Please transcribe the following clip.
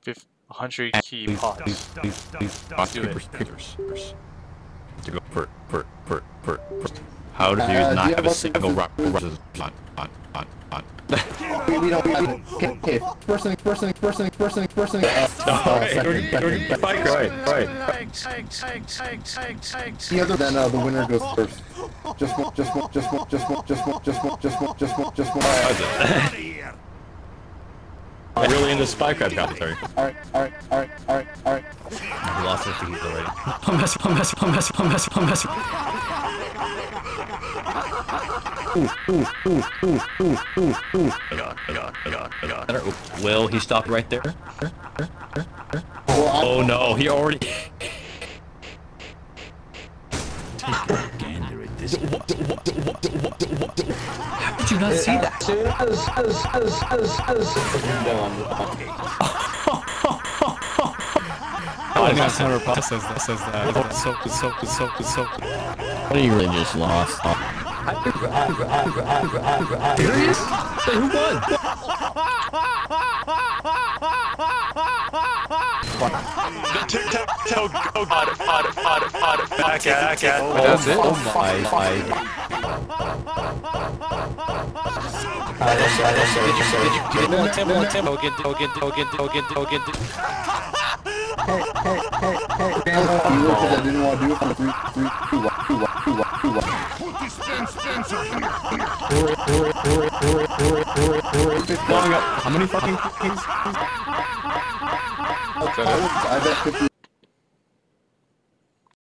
100 key pots. Do it. To go for. How do you not have a single rock on? We don't. Okay. First thing. Right. The other than the winner goes first. Just one. I'm really into Spycraft commentary. Alright. We lost our keys already. I'm messing. I got. Will he stop right there? Oh no, he already. How did you not see that? I think that's never processed that says that. So. What are you really just lost? Serious? Who won? Tic-tac-toe, go, got it, back at. That's it? Oh my. Timbo, get. Hey, you looked at that, didn't want to do it for 3, 2, 1. How many fucking keys? I bet 50.